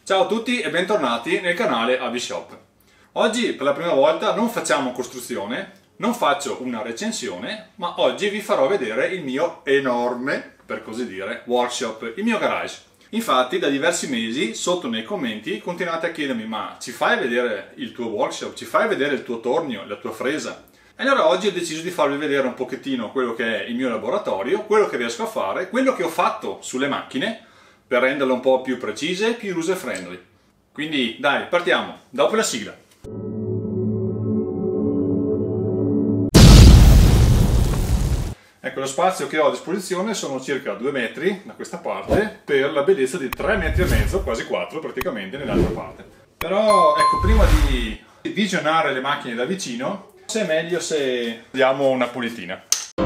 Ciao a tutti e bentornati nel canale AVShop. Oggi per la prima volta non facciamo costruzione, non faccio una recensione, ma oggi vi farò vedere il mio enorme, per così dire, workshop, il mio garage. Infatti da diversi mesi sotto nei commenti continuate a chiedermi: ma ci fai vedere il tuo workshop, ci fai vedere il tuo tornio, la tua fresa? E allora oggi ho deciso di farvi vedere un pochettino quello che è il mio laboratorio, quello che riesco a fare, quello che ho fatto sulle macchine, per renderle un po' più precise e più user friendly. Quindi dai, partiamo, dopo la sigla. Ecco, lo spazio che ho a disposizione sono circa 2 metri da questa parte, per la bellezza di 3,5 metri, quasi 4 praticamente nell'altra parte. Però ecco, prima di visionare le macchine da vicino, se è meglio se diamo una pulitina.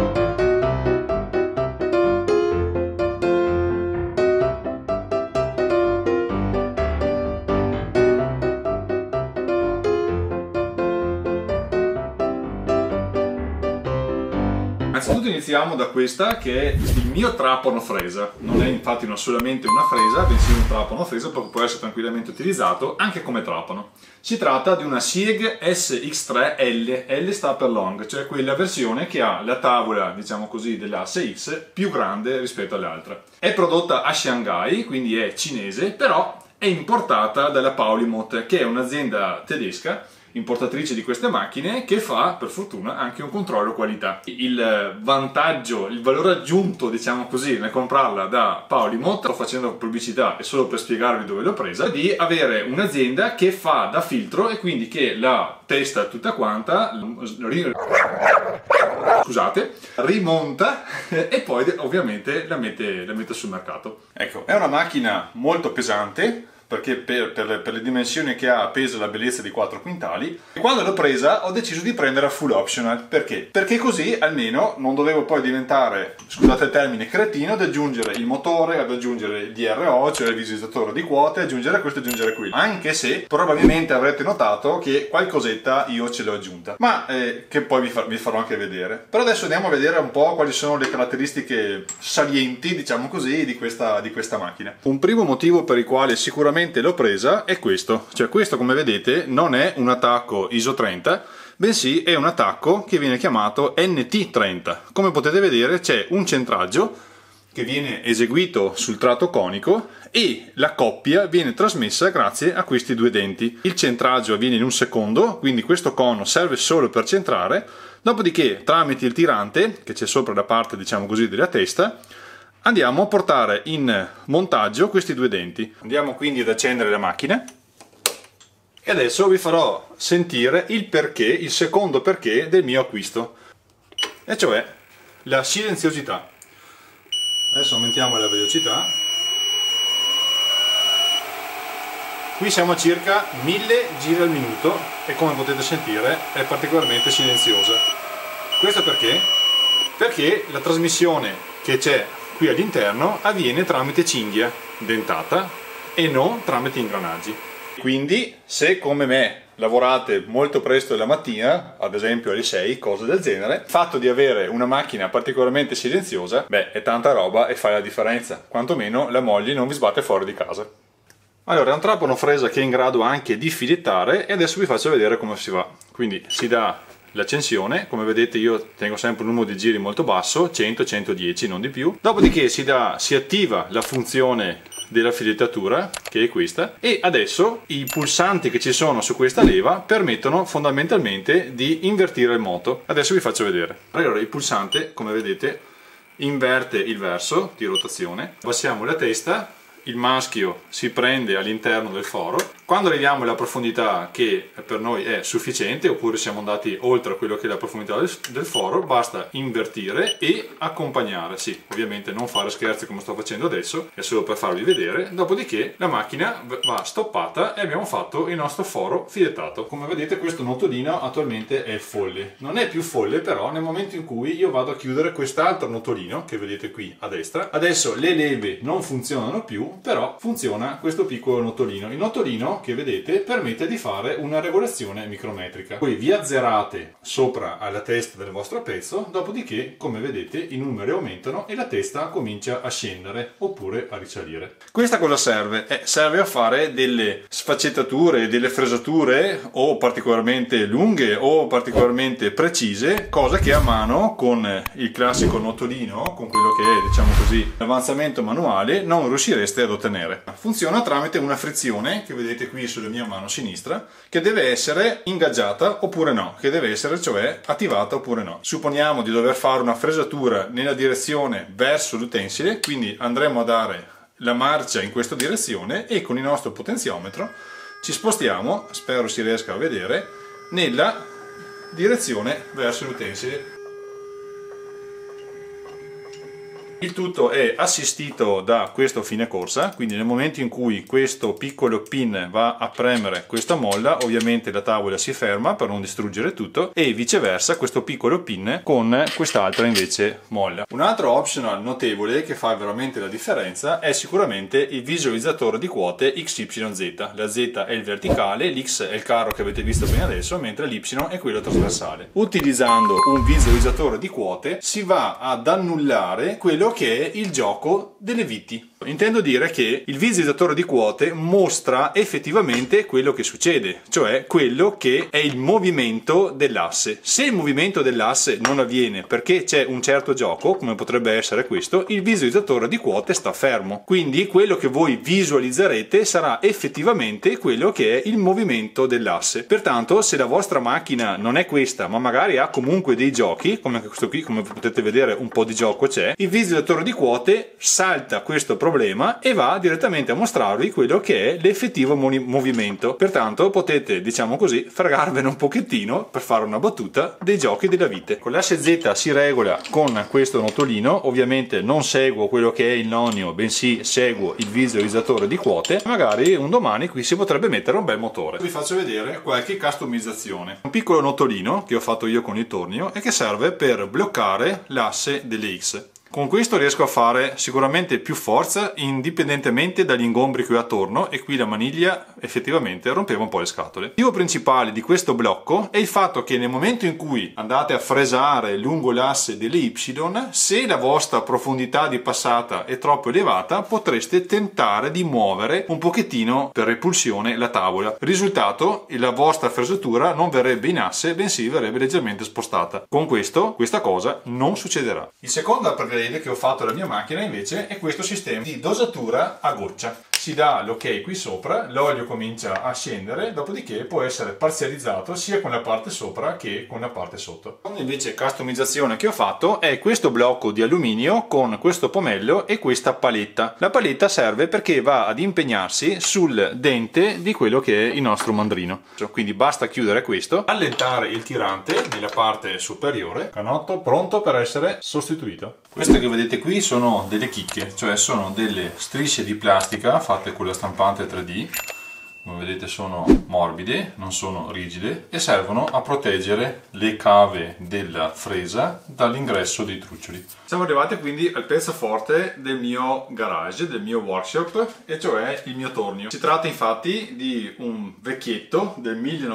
Innanzitutto iniziamo da questa che è il mio trapano fresa. Non è infatti solamente una fresa, bensì un trapano fresa perché può essere tranquillamente utilizzato anche come trapano. Si tratta di una SIG SX3L, L sta per long, cioè quella versione che ha la tavola, diciamo così, dell'asse X più grande rispetto alle altre. È prodotta a Shanghai, quindi è cinese, però è importata dalla Paulimot, che è un'azienda tedesca importatrice di queste macchine, che fa per fortuna anche un controllo qualità. Il vantaggio, il valore aggiunto, diciamo così, nel comprarla da Paulimot, sto facendo pubblicità e solo per spiegarvi dove l'ho presa, è di avere un'azienda che fa da filtro e quindi che la testa tutta quanta, scusate, rimonta e poi ovviamente la mette sul mercato. Ecco, è una macchina molto pesante, perché per le dimensioni che ha pesa la bellezza di 4 quintali, e quando l'ho presa ho deciso di prendere a full optional. Perché? Perché così almeno non dovevo poi diventare, scusate il termine, cretino, ad aggiungere il motore, ad aggiungere il DRO, cioè il visualizzatore di quote, aggiungere questo e aggiungere quello. Anche se probabilmente avrete notato che qualcosetta io ce l'ho aggiunta, ma che poi vi farò anche vedere. Però adesso andiamo a vedere un po' quali sono le caratteristiche salienti, diciamo così, di questa macchina. Un primo motivo per il quale sicuramente l'ho presa è questo, cioè questo, come vedete, non è un attacco ISO 30, bensì è un attacco che viene chiamato NT30. Come potete vedere c'è un centraggio che viene eseguito sul tratto conico e la coppia viene trasmessa grazie a questi due denti. Il centraggio avviene in un secondo, quindi questo cono serve solo per centrare, dopodiché tramite il tirante che c'è sopra la parte, diciamo così, della testa, andiamo a portare in montaggio questi due denti. Andiamo quindi ad accendere la macchina e adesso vi farò sentire il perché, il secondo perché del mio acquisto, e cioè la silenziosità. Adesso aumentiamo la velocità. Qui siamo a circa 1000 giri al minuto e, come potete sentire, è particolarmente silenziosa. Questo perché? Perché la trasmissione che c'è qui all'interno avviene tramite cinghia dentata e non tramite ingranaggi. Quindi se come me lavorate molto presto la mattina, ad esempio alle 6, cose del genere, il fatto di avere una macchina particolarmente silenziosa, beh, è tanta roba e fa la differenza, quantomeno la moglie non vi sbatte fuori di casa. Allora, è un trapano fresa che è in grado anche di filettare e adesso vi faccio vedere come si va. Quindi si dà l'accensione, come vedete io tengo sempre un numero di giri molto basso, 100-110, non di più. Dopodiché si attiva la funzione della filettatura, che è questa, e adesso i pulsanti che ci sono su questa leva permettono fondamentalmente di invertire il moto. Adesso vi faccio vedere. Allora, il pulsante, come vedete, inverte il verso di rotazione. Abbassiamo la testa, il maschio si prende all'interno del foro. Quando arriviamo alla profondità che per noi è sufficiente, oppure siamo andati oltre quello che è la profondità del foro, basta invertire e accompagnare. Sì, ovviamente non fare scherzi come sto facendo adesso, è solo per farvi vedere. Dopodiché la macchina va stoppata e abbiamo fatto il nostro foro filettato. Come vedete questo notolino attualmente è folle. Non è più folle però nel momento in cui io vado a chiudere quest'altro notolino che vedete qui a destra. Adesso le leve non funzionano più, però funziona questo piccolo notolino. Il notolino tornio che vedete permette di fare una regolazione micrometrica. Poi vi azzerate sopra alla testa del vostro pezzo, dopodiché, come vedete, i numeri aumentano e la testa comincia a scendere oppure a risalire. Questa cosa serve? Serve a fare delle sfaccettature, delle fresature o particolarmente lunghe o particolarmente precise, cosa che a mano con il classico notolino, con quello che è, diciamo così, l'avanzamento manuale, non riuscireste ad ottenere. Funziona tramite una frizione che vedete qui sulla mia mano sinistra, che deve essere ingaggiata oppure no, che deve essere cioè attivata oppure no. Supponiamo di dover fare una fresatura nella direzione verso l'utensile, quindi andremo a dare la marcia in questa direzione e con il nostro potenziometro ci spostiamo, spero si riesca a vedere, nella direzione verso l'utensile. Il tutto è assistito da questo fine corsa, quindi nel momento in cui questo piccolo pin va a premere questa molla, ovviamente la tavola si ferma per non distruggere tutto e viceversa questo piccolo pin con quest'altra invece molla. Un altro optional notevole che fa veramente la differenza è sicuramente il visualizzatore di quote XYZ. La Z è il verticale, l'X è il carro che avete visto prima adesso, mentre l'Y è quello trasversale. Utilizzando un visualizzatore di quote si va ad annullare quello che è il gioco delle viti. Intendo dire che il visualizzatore di quote mostra effettivamente quello che succede, cioè quello che è il movimento dell'asse. Se il movimento dell'asse non avviene perché c'è un certo gioco, come potrebbe essere questo, il visualizzatore di quote sta fermo. Quindi quello che voi visualizzerete sarà effettivamente quello che è il movimento dell'asse. Pertanto, se la vostra macchina non è questa, ma magari ha comunque dei giochi, come questo qui, come potete vedere un po' di gioco c'è, il visualizzatore di quote salta questo problema e va direttamente a mostrarvi quello che è l'effettivo movimento. Pertanto potete, diciamo così, fregarvene un pochettino, per fare una battuta, dei giochi della vite. Con l'asse Z si regola con questo notolino, ovviamente non seguo quello che è il nonio, bensì seguo il visualizzatore di quote. Magari un domani qui si potrebbe mettere un bel motore. Vi faccio vedere qualche customizzazione. Un piccolo notolino che ho fatto io con il tornio e che serve per bloccare l'asse delle X. Con questo riesco a fare sicuramente più forza indipendentemente dagli ingombri qui attorno e qui la maniglia effettivamente rompeva un po' le scatole. Il motivo principale di questo blocco è il fatto che nel momento in cui andate a fresare lungo l'asse delle Y, se la vostra profondità di passata è troppo elevata potreste tentare di muovere un pochettino per repulsione la tavola. Risultato, la vostra fresatura non verrebbe in asse bensì verrebbe leggermente spostata. Con questo questa cosa non succederà. Il secondo upgrade che ho fatto alla mia macchina invece è questo sistema di dosatura a goccia. Si dà l'ok qui sopra, l'olio comincia a scendere, dopodiché può essere parzializzato sia con la parte sopra che con la parte sotto. Invece customizzazione che ho fatto è questo blocco di alluminio con questo pomello e questa paletta. La paletta serve perché va ad impegnarsi sul dente di quello che è il nostro mandrino. Quindi basta chiudere questo, allentare il tirante nella parte superiore, canotto pronto per essere sostituito. Queste che vedete qui sono delle chicche, cioè sono delle strisce di plastica fatte con la stampante 3D. Come vedete sono morbide, non sono rigide e servono a proteggere le cave della fresa dall'ingresso dei truccioli. Siamo arrivati quindi al pezzo forte del mio garage, del mio workshop, e cioè il mio tornio. Si tratta infatti di un vecchietto del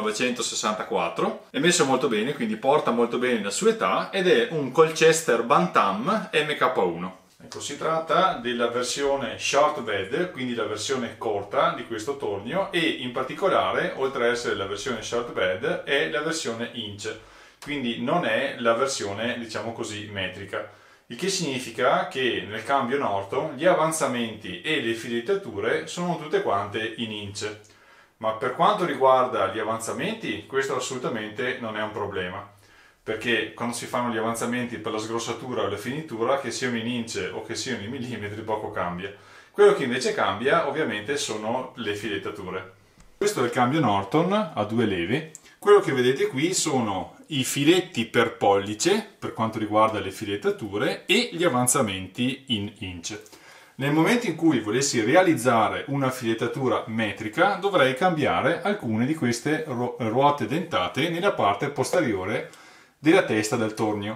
1964, è messo molto bene, quindi porta molto bene la sua età, ed è un Colchester Bantam MK1. Ecco, si tratta della versione short bed, quindi la versione corta di questo tornio, e in particolare, oltre ad essere la versione short bed, è la versione inch, quindi non è la versione, diciamo così, metrica. Il che significa che nel cambio Norton gli avanzamenti e le filettature sono tutte quante in inch. Ma per quanto riguarda gli avanzamenti, questo assolutamente non è un problema, perché quando si fanno gli avanzamenti per la sgrossatura o la finitura, che siano in inch o che siano in millimetri, poco cambia. Quello che invece cambia ovviamente sono le filettature. Questo è il cambio Norton a 2 leve. Quello che vedete qui sono i filetti per pollice per quanto riguarda le filettature e gli avanzamenti in inch. Nel momento in cui volessi realizzare una filettatura metrica dovrei cambiare alcune di queste ruote dentate nella parte posteriore della testa del tornio.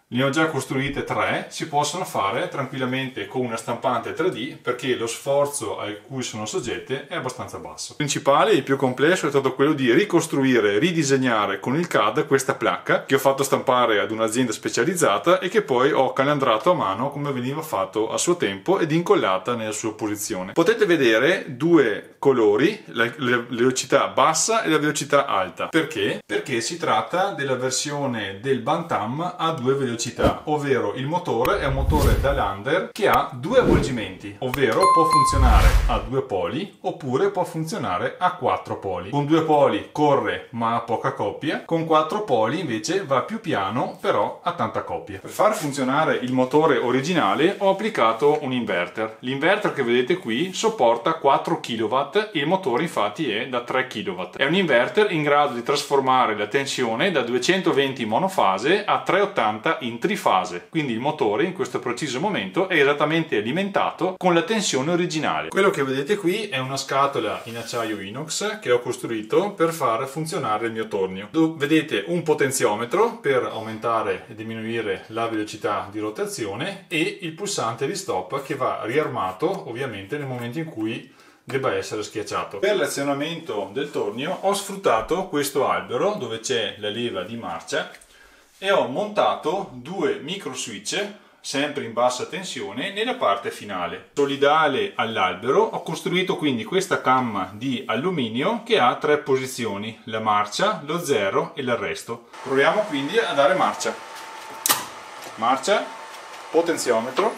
ne ho già costruite 3, si possono fare tranquillamente con una stampante 3D perché lo sforzo a cui sono soggette è abbastanza basso. Il principale e il più complesso è stato quello di ricostruire, ridisegnare con il CAD questa placca che ho fatto stampare ad un'azienda specializzata e che poi ho calendrato a mano come veniva fatto a suo tempo ed incollata nella sua posizione. Potete vedere due colori, la velocità bassa e la velocità alta. Perché? Perché si tratta della versione del Bantam a due velocità, ovvero il motore è un motore da lander che ha due avvolgimenti, ovvero può funzionare a 2 poli oppure può funzionare a 4 poli. Con 2 poli corre ma ha poca coppia, con 4 poli invece va più piano però ha tanta coppia. Per far funzionare il motore originale ho applicato un inverter. L'inverter che vedete qui sopporta 4 kW e il motore infatti è da 3 kW. È un inverter in grado di trasformare la tensione da 220 monofase a 380 in trifase, quindi il motore in questo preciso momento è esattamente alimentato con la tensione originale. Quello che vedete qui è una scatola in acciaio inox che ho costruito per far funzionare il mio tornio. Vedete un potenziometro per aumentare e diminuire la velocità di rotazione e il pulsante di stop che va riarmato ovviamente nel momento in cui debba essere schiacciato. Per l'azionamento del tornio ho sfruttato questo albero dove c'è la leva di marcia e ho montato 2 micro switch sempre in bassa tensione nella parte finale. Solidale all'albero ho costruito quindi questa camma di alluminio che ha 3 posizioni, la marcia, lo zero e l'arresto. Proviamo quindi a dare marcia. Marcia, potenziometro.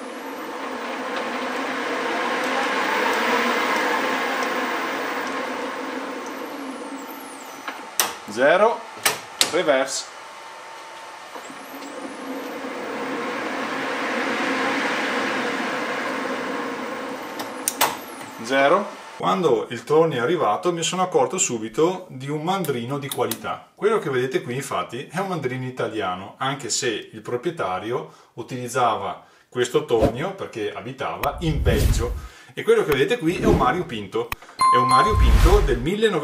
Zero, reverse. Zero. Quando il tornio è arrivato mi sono accorto subito di un mandrino di qualità. Quello che vedete qui infatti è un mandrino italiano, anche se il proprietario utilizzava questo tornio perché abitava in Belgio. E quello che vedete qui è un Mario Pinto. È un Mario Pinto del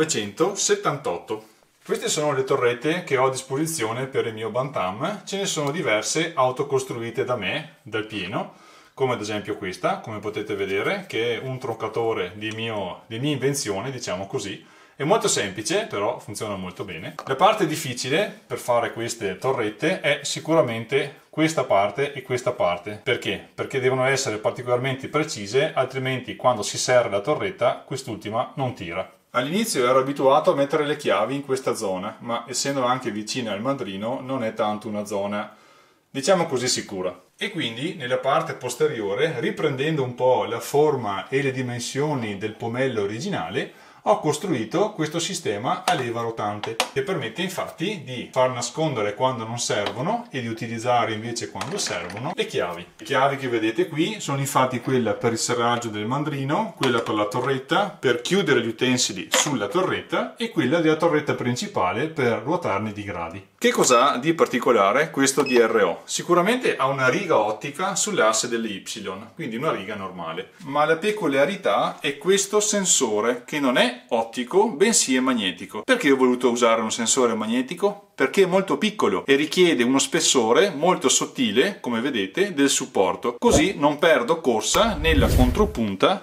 1978. Queste sono le torrette che ho a disposizione per il mio Bantam. Ce ne sono diverse autocostruite da me, dal pieno, come ad esempio questa, come potete vedere, che è un troncatore di mia invenzione, diciamo così. È molto semplice, però funziona molto bene. La parte difficile per fare queste torrette è sicuramente questa parte e questa parte. Perché? Perché devono essere particolarmente precise, altrimenti quando si serra la torretta, quest'ultima non tira. All'inizio ero abituato a mettere le chiavi in questa zona, ma essendo anche vicina al mandrino non è tanto una zona, diciamo così, sicura. E quindi nella parte posteriore, riprendendo un po' la forma e le dimensioni del pomello originale, ho costruito questo sistema a leva rotante che permette infatti di far nascondere quando non servono e di utilizzare invece quando servono le chiavi. Le chiavi che vedete qui sono infatti quella per il serraggio del mandrino, quella per la torretta, per chiudere gli utensili sulla torretta e quella della torretta principale per ruotarne di gradi. Che cos'ha di particolare questo DRO? Sicuramente ha una riga ottica sull'asse delle Y, quindi una riga normale, ma la peculiarità è questo sensore che non è ottico bensì è magnetico. Perché ho voluto usare un sensore magnetico? Perché è molto piccolo e richiede uno spessore molto sottile, come vedete, del supporto, così non perdo corsa nella contropunta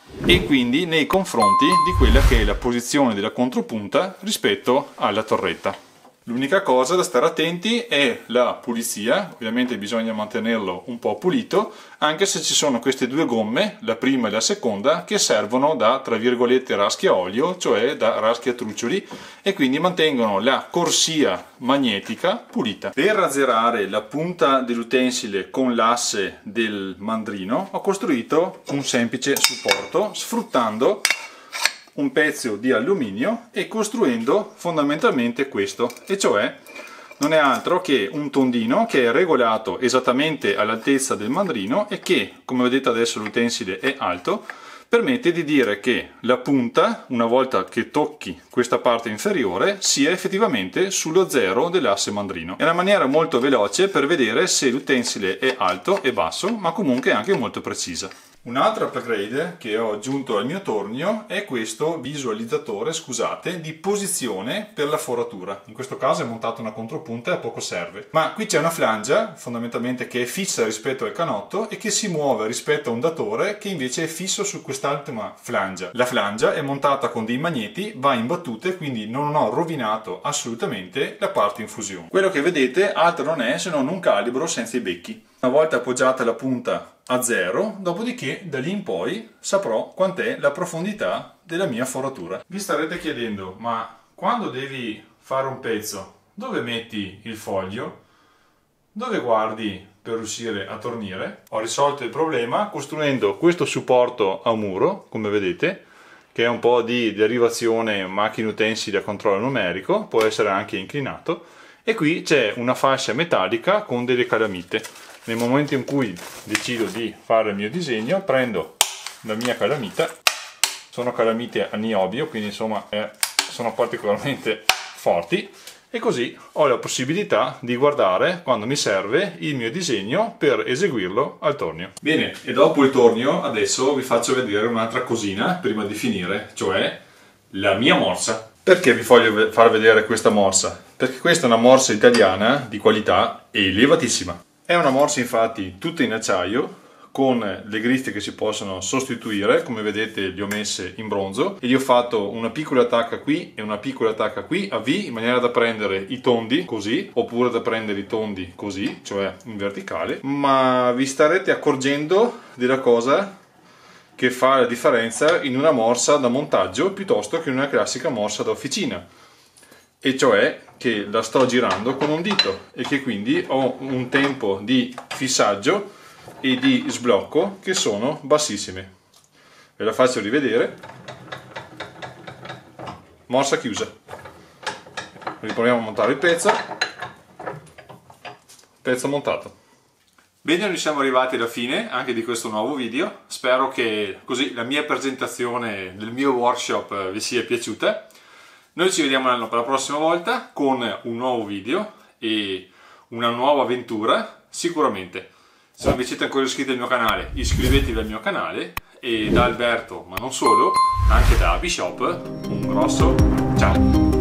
e quindi nei confronti di quella che è la posizione della contropunta rispetto alla torretta. L'unica cosa da stare attenti è la pulizia, ovviamente bisogna mantenerlo un po' pulito, anche se ci sono queste due gomme, la prima e la seconda, che servono da, tra virgolette, raschia-olio, cioè da raschia-truccioli, e quindi mantengono la corsia magnetica pulita. Per azzerare la punta dell'utensile con l'asse del mandrino ho costruito un semplice supporto sfruttando un pezzo di alluminio e costruendo fondamentalmente questo, e cioè non è altro che un tondino che è regolato esattamente all'altezza del mandrino e che, come vedete adesso l'utensile è alto, permette di dire che la punta, una volta che tocchi questa parte inferiore, sia effettivamente sullo zero dell'asse mandrino. È una maniera molto veloce per vedere se l'utensile è alto e basso, ma comunque anche molto precisa. Un altro upgrade che ho aggiunto al mio tornio è questo visualizzatore, scusate, di posizione per la foratura. In questo caso è montata una contropunta e a poco serve. Ma qui c'è una flangia, fondamentalmente, che è fissa rispetto al canotto e che si muove rispetto a un datore che invece è fisso su quest'ultima flangia. La flangia è montata con dei magneti, va in battute, quindi non ho rovinato assolutamente la parte in fusione. Quello che vedete altro non è se non un calibro senza i becchi. Una volta appoggiata la punta a 0, dopodiché da lì in poi saprò quant'è la profondità della mia foratura. Vi starete chiedendo, ma quando devi fare un pezzo, dove metti il foglio? Dove guardi per riuscire a tornire? Ho risolto il problema costruendo questo supporto a muro, come vedete, che è un po' di derivazione macchine utensili a controllo numerico, può essere anche inclinato, e qui c'è una fascia metallica con delle calamite. Nel momento in cui decido di fare il mio disegno, prendo la mia calamita, sono calamite a niobio, quindi insomma sono particolarmente forti, e così ho la possibilità di guardare quando mi serve il mio disegno per eseguirlo al tornio. Bene, e dopo il tornio adesso vi faccio vedere un'altra cosina prima di finire, cioè la mia morsa. Perché vi voglio far vedere questa morsa? Perché questa è una morsa italiana di qualità elevatissima. È una morsa infatti tutta in acciaio, con le grinfie che si possono sostituire, come vedete le ho messe in bronzo, e gli ho fatto una piccola attacca qui e una piccola attacca qui a V, in maniera da prendere i tondi così, oppure da prendere i tondi così, cioè in verticale, ma vi starete accorgendo della cosa che fa la differenza in una morsa da montaggio piuttosto che in una classica morsa da officina, e cioè che la sto girando con un dito e che quindi ho un tempo di fissaggio e di sblocco che sono bassissime. Ve la faccio rivedere. Morsa chiusa. Riproviamo a montare il pezzo montato. Bene, noi siamo arrivati alla fine anche di questo nuovo video. Spero che così la mia presentazione del mio workshop vi sia piaciuta. Noi ci vediamo la prossima volta con un nuovo video e una nuova avventura sicuramente. Se non vi siete ancora iscritti al mio canale, iscrivetevi al mio canale, e da Alberto, ma non solo, anche da Bishop, un grosso ciao!